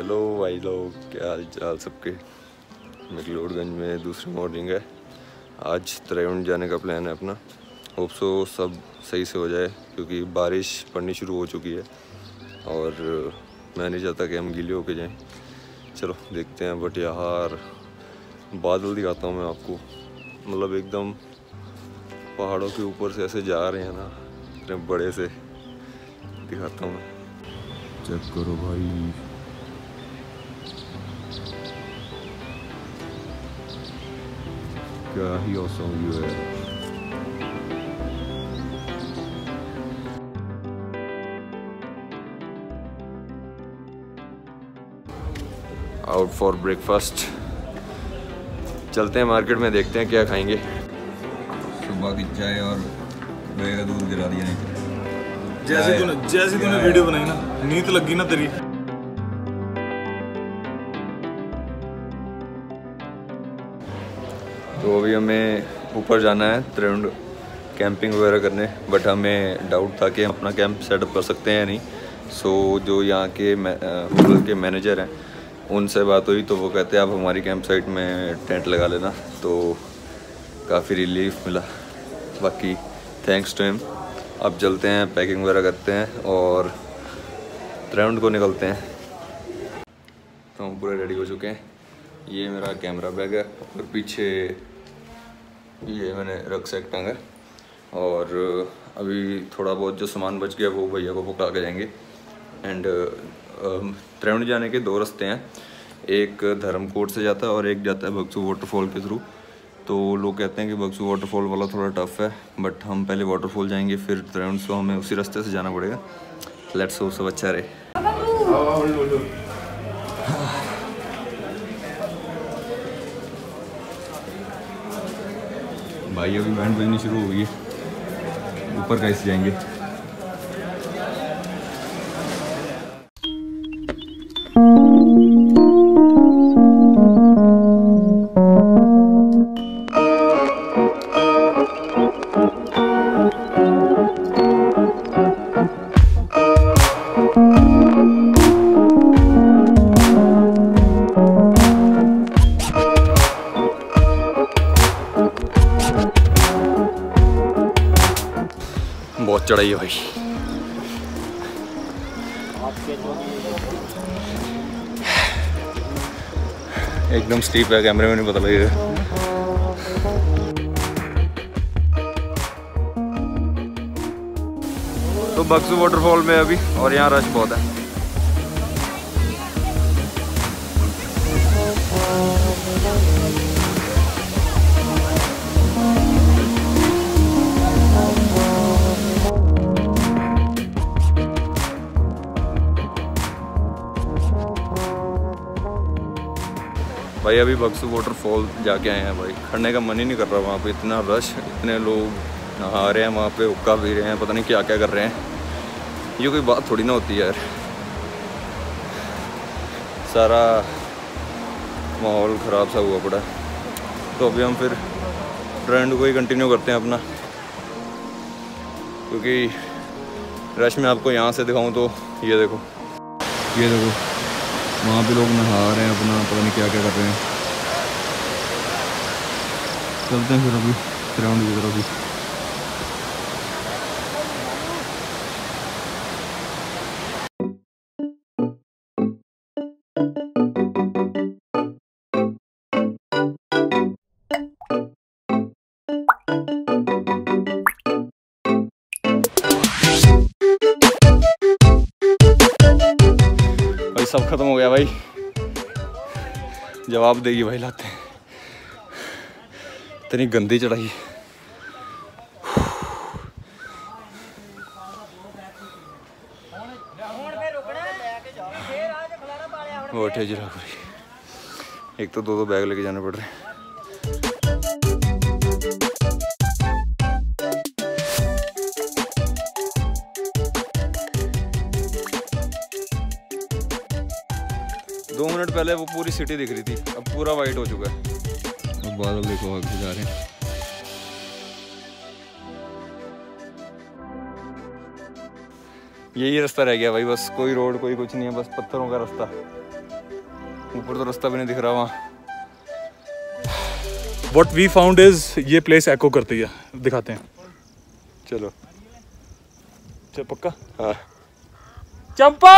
Hello भाई लोग, क्या हाल चाल सबके। मैक्लोडगंज में दूसरी मॉर्निंग है। आज त्रैवण जाने का प्लान है अपना। होप सो सब सही से हो जाए क्योंकि बारिश पड़नी शुरू हो चुकी है और मैं नहीं चाहता कि हम गीले होके जाएं। चलो देखते हैं। बट यार बादल दिखाता हूँ मैं आपको, मतलब एकदम पहाड़ों के ऊपर से ऐसे जा रहे हैं ना, इतने बड़े से दिखाता हूँ मैं। चेक करो भाई, क्या ही औसम व्यू है। आउट फॉर ब्रेकफास्ट, चलते हैं मार्केट में, देखते हैं क्या खाएंगे। सुबह की चाय और भैया का दूध गिरा दिया नहीं। जैसे तूने वीडियो बनाई ना, नींद लगी ना तेरी। तो अभी हमें ऊपर जाना है त्रैवण कैंपिंग वगैरह करने, बट हमें डाउट था कि हम अपना कैंप सेटअप कर सकते हैं या नहीं। सो जो यहाँ के होटल के मैनेजर हैं उनसे बात हुई तो वो कहते हैं आप हमारी कैंप साइट में टेंट लगा लेना, तो काफ़ी रिलीफ मिला। बाकी थैंक्स टू हिम। अब चलते हैं, पैकिंग वगैरह करते हैं और त्रैवण को निकलते हैं। तो हम पूरे रेडी हो चुके हैं। ये मेरा कैमरा बैग है और पीछे ये मैंने रक्सैक टांगा है और अभी थोड़ा बहुत जो सामान बच गया वो भैया को पकड़ा के जाएंगे। एंड त्रैवण जाने के दो रास्ते हैं, एक धर्मकोट से जाता है और एक जाता है बक्सू वाटरफॉल के थ्रू। तो लोग कहते हैं कि बक्सू वाटरफॉल वाला थोड़ा टफ है, बट हम पहले वाटरफॉल जाएंगे फिर त्रैवण, सो हमें उसी रास्ते से जाना पड़ेगा। लेट्स होप सब अच्छा रहे। भाई अभी बैंड बजनी शुरू हो गई है, ऊपर कैसे जाएंगे। बहुत चढ़ाई है भाई। एकदम स्टीप है, कैमरे में नहीं पता लगेगा। तो बक्सू वाटरफॉल में अभी, और यहाँ रश बहुत है। भाई अभी बक्सू वाटरफॉल जाके आए हैं भाई, खड़ने का मन ही नहीं कर रहा वहाँ पे, इतना रश, इतने लोग नहा रहे हैं वहाँ पे, हुक्का पी रहे हैं, पता नहीं क्या क्या कर रहे हैं। ये कोई बात थोड़ी ना होती है यार। सारा माहौल ख़राब सा हुआ पड़ा। तो अभी हम फिर ट्रेंड को ही कंटिन्यू करते हैं अपना, क्योंकि रश में आपको यहाँ से दिखाऊँ तो ये देखो वहाँ पे लोग नहा रहे हैं अपना, पता नहीं क्या क्या कर रहे हैं। चलते हैं फिर अभी त्रैवण की तरफ भी। भाई सब खत्म हो गया भाई, जवाब देगी भाई लाते हैं। इतनी गंदी चढ़ाई। वो ठेजरा कोई, एक तो दो बैग लेके जाने पड़ रहे हैं। दो मिनट पहले वो पूरी सिटी दिख रही थी, अब पूरा वाइट हो चुका है। अब बादल देखो आगे जा रहे हैं। यही रास्ता रह गया भाई, बस कोई रोड कोई कुछ नहीं है, बस पत्थरों का रास्ता। ऊपर तो रास्ता भी नहीं दिख रहा वहाँ। What we found is ये प्लेस एको करती है, दिखाते हैं। चलो चल पक्का। हाँ चंपा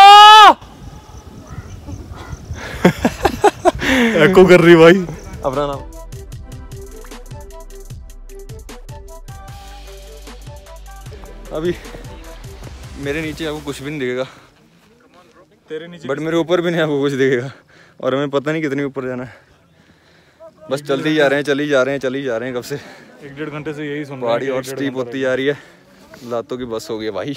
एको कर रही भाई। अपना नाम। अभी मेरे नीचे आपको कुछ भी नहीं दिखेगा, तेरे नीचे बट मेरे ऊपर भी नहीं आपको कुछ दिखेगा, और हमें पता नहीं कितनी ऊपर जाना है। बस चलते ही जा रहे हैं, चली जा रहे हैं कब से। 1-1.5 घंटे से यही सुन रहे हैं। पहाड़ी और स्टीप होती जा रही है, लातों की बस हो गई है भाई।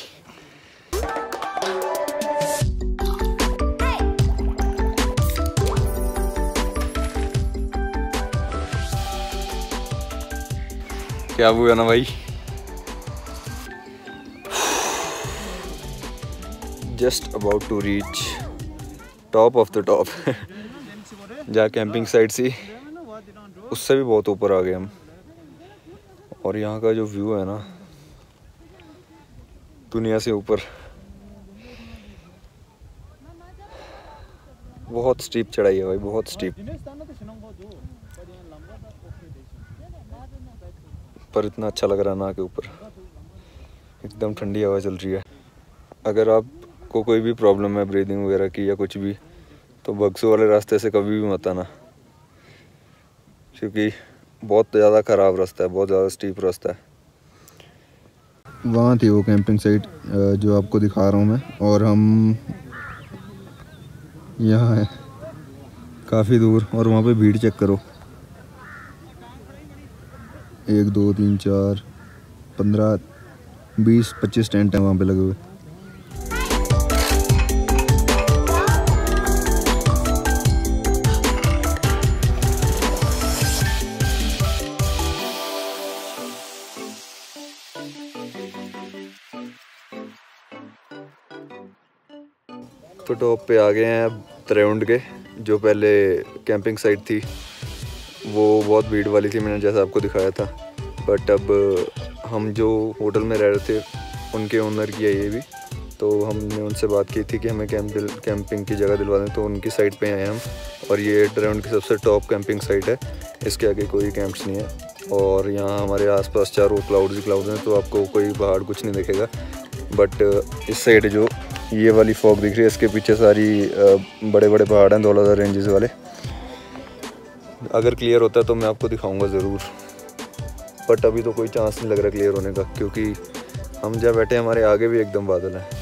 क्या हुआ ना भाई, just about to reach top of the top. जहाँ कैंपिंग साइट सी उससे भी बहुत ऊपर आ गए हम, और यहाँ का जो व्यू है ना दुनिया से ऊपर, बहुत स्टीप चढ़ाई है भाई, बहुत स्टीप। पर इतना अच्छा लग रहा है ना के ऊपर, एकदम ठंडी हवा चल रही है। अगर आपको कोई भी प्रॉब्लम है ब्रीदिंग वगैरह की या कुछ भी, तो बक्सू वाले रास्ते से कभी भी मत आना, क्योंकि बहुत ज़्यादा ख़राब रास्ता है, बहुत ज़्यादा स्टीप रास्ता है। वहाँ थी वो कैंपिंग साइट जो आपको दिखा रहा हूँ मैं, और हम यहाँ है काफ़ी दूर, और वहाँ पे भीड़ चेक करो, 1 2 3 4 15 20 25 टेंट हैं वहाँ पे लगे हुए। तो टॉप पे आ गए हैं अब त्रिउंड के। जो पहले कैंपिंग साइट थी वो बहुत भीड़ वाली थी, मैंने जैसा आपको दिखाया था, बट अब हम जो होटल में रह रहे थे उनके ओनर की है ये भी, तो हमने उनसे बात की थी कि हमें कैंपिंग की जगह दिलवा दें, तो उनकी साइट पे आए हम। और ये त्रिउंड की सबसे टॉप कैंपिंग साइट है, इसके आगे कोई कैंप्स नहीं है, और यहाँ हमारे आसपास चारों क्लाउड्स ही क्लाउड्स हैं, तो आपको कोई पहाड़ कुछ नहीं दिखेगा। बट इस साइड जो ये वाली फॉग दिख रही है, इसके पीछे सारी बड़े बड़े पहाड़ हैं, धौलाधार रेंजेस वाले। अगर क्लियर होता है तो मैं आपको दिखाऊंगा ज़रूर, बट अभी तो कोई चांस नहीं लग रहा क्लियर होने का, क्योंकि हम जहाँ बैठे हैं हमारे आगे भी एकदम बादल हैं।